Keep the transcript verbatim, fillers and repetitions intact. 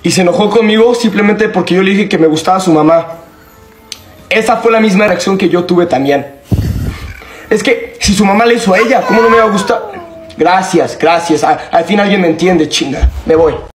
y se enojó conmigo simplemente porque yo le dije que me gustaba su mamá. Esa fue la misma reacción que yo tuve también. Es que si su mamá le hizo a ella, ¿cómo no me va a gustar? Gracias, gracias. Al fin alguien me entiende, chinga. Me voy.